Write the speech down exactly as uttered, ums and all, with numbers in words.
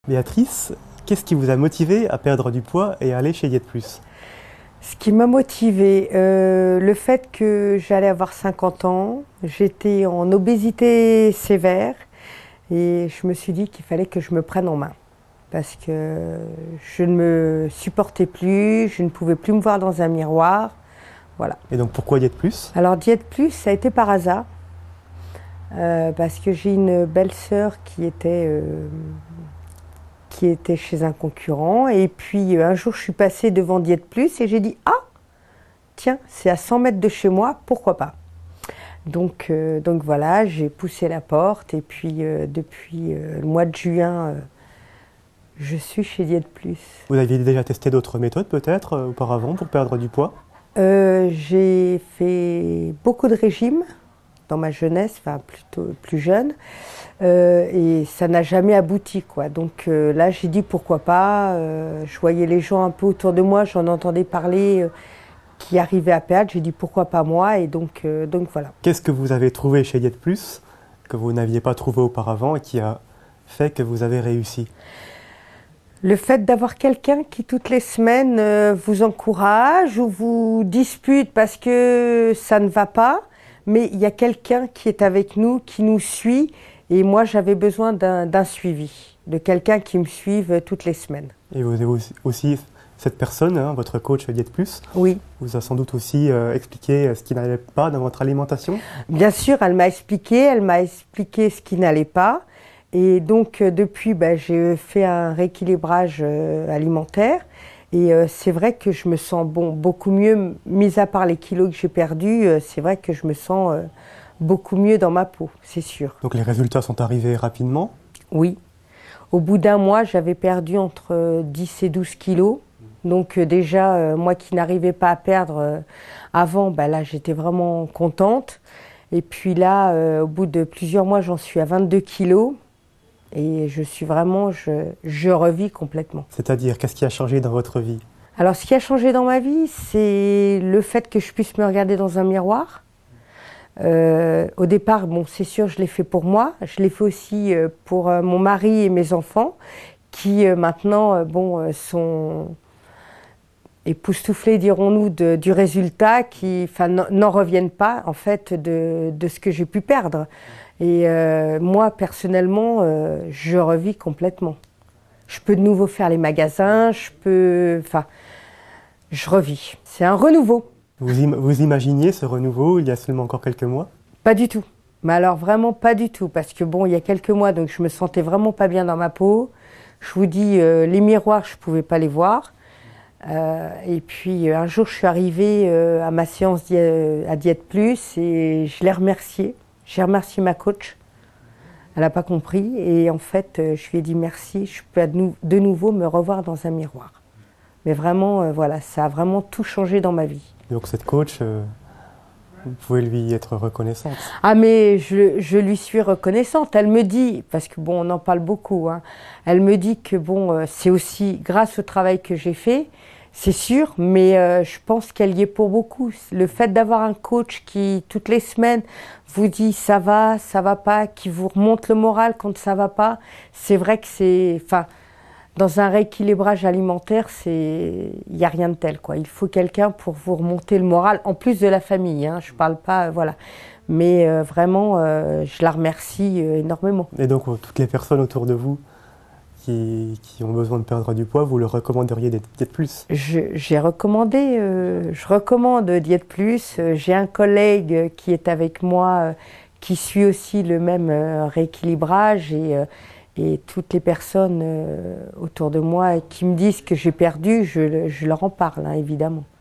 Béatrice, qu'est-ce qui vous a motivé à perdre du poids et à aller chez Diète Plus? Ce qui m'a motivée, euh, le fait que j'allais avoir cinquante ans, j'étais en obésité sévère et je me suis dit qu'il fallait que je me prenne en main parce que je ne me supportais plus, je ne pouvais plus me voir dans un miroir. Voilà. Et donc pourquoi Diète Plus? Alors Diète Plus, ça a été par hasard euh, parce que j'ai une belle-sœur qui était... Euh, qui était chez un concurrent et puis un jour je suis passée devant Diète Plus et j'ai dit ah tiens c'est à cent mètres de chez moi, pourquoi pas. Donc, euh, donc voilà, j'ai poussé la porte et puis euh, depuis euh, le mois de juin euh, je suis chez Diète Plus. Vous aviez déjà testé d'autres méthodes peut-être euh, auparavant pour perdre du poids? euh, J'ai fait beaucoup de régimes dans ma jeunesse, enfin plutôt plus jeune. Euh, et ça n'a jamais abouti, quoi. Donc euh, là, j'ai dit pourquoi pas. Euh, je voyais les gens un peu autour de moi, j'en entendais parler, euh, qui arrivaient à perdre. J'ai dit pourquoi pas moi, et donc, euh, donc voilà. Qu'est-ce que vous avez trouvé chez Diète Plus que vous n'aviez pas trouvé auparavant et qui a fait que vous avez réussi? Le fait d'avoir quelqu'un qui toutes les semaines euh, vous encourage ou vous dispute parce que ça ne va pas, mais il y a quelqu'un qui est avec nous, qui nous suit. Et moi, j'avais besoin d'un suivi, de quelqu'un qui me suive toutes les semaines. Et vous avez aussi, aussi cette personne, hein, votre coach Diète Plus, oui. vous a sans doute aussi euh, expliqué ce qui n'allait pas dans votre alimentation? Bien sûr, elle m'a expliqué, elle m'a expliqué ce qui n'allait pas. Et donc, euh, depuis, ben, j'ai fait un rééquilibrage euh, alimentaire. Et euh, c'est vrai que je me sens bon, beaucoup mieux, mis à part les kilos que j'ai perdus, euh, c'est vrai que je me sens... Euh, beaucoup mieux dans ma peau, c'est sûr. Donc les résultats sont arrivés rapidement? Oui. Au bout d'un mois, j'avais perdu entre dix et douze kilos. Donc euh, déjà, euh, moi qui n'arrivais pas à perdre euh, avant, bah, là j'étais vraiment contente. Et puis là, euh, au bout de plusieurs mois, j'en suis à vingt-deux kilos. Et je suis vraiment, je, je revis complètement. C'est-à-dire, qu'est-ce qui a changé dans votre vie? Alors ce qui a changé dans ma vie, c'est le fait que je puisse me regarder dans un miroir. Euh, au départ, bon, c'est sûr, je l'ai fait pour moi. Je l'ai fait aussi euh, pour euh, mon mari et mes enfants, qui euh, maintenant, euh, bon, euh, sont époustouflés, dirons-nous, du résultat, qui, enfin, n'en reviennent pas, en fait, de, de ce que j'ai pu perdre. Et euh, moi, personnellement, euh, je revis complètement. Je peux de nouveau faire les magasins, je peux, enfin, je revis. C'est un renouveau. Vous, im vous imaginiez ce renouveau il y a seulement encore quelques mois? Pas du tout. Mais alors vraiment pas du tout. Parce que bon, il y a quelques mois, donc je me sentais vraiment pas bien dans ma peau. Je vous dis, euh, les miroirs, je pouvais pas les voir. Euh, et puis un jour, je suis arrivée euh, à ma séance di à Diète Plus et je l'ai remerciée. J'ai remercié ma coach. Elle n'a pas compris. Et en fait, euh, je lui ai dit merci. Je peux de nouveau me revoir dans un miroir. Mais vraiment, euh, voilà, ça a vraiment tout changé dans ma vie. Donc cette coach, euh, vous pouvez lui être reconnaissante? Ah mais je, je lui suis reconnaissante. Elle me dit, parce que bon, on en parle beaucoup, hein, elle me dit que bon, euh, c'est aussi grâce au travail que j'ai fait, c'est sûr, mais euh, je pense qu'elle y est pour beaucoup. Le fait d'avoir un coach qui, toutes les semaines, vous dit ça va, ça va pas, qui vous remonte le moral quand ça va pas, c'est vrai que c'est... Enfin, dans un rééquilibrage alimentaire, c'est, il n'y a rien de tel, quoi. Il faut quelqu'un pour vous remonter le moral, en plus de la famille, hein. Je parle pas, euh, voilà. Mais euh, vraiment, euh, je la remercie euh, énormément. Et donc, toutes les personnes autour de vous qui, qui ont besoin de perdre du poids, vous leur recommanderiez Diète Plus? J'ai recommandé, euh, je recommande Diète Plus. Euh, J'ai un collègue qui est avec moi, euh, qui suit aussi le même euh, rééquilibrage et euh, Et toutes les personnes euh, autour de moi qui me disent que j'ai perdu, je, je leur en parle, hein, évidemment.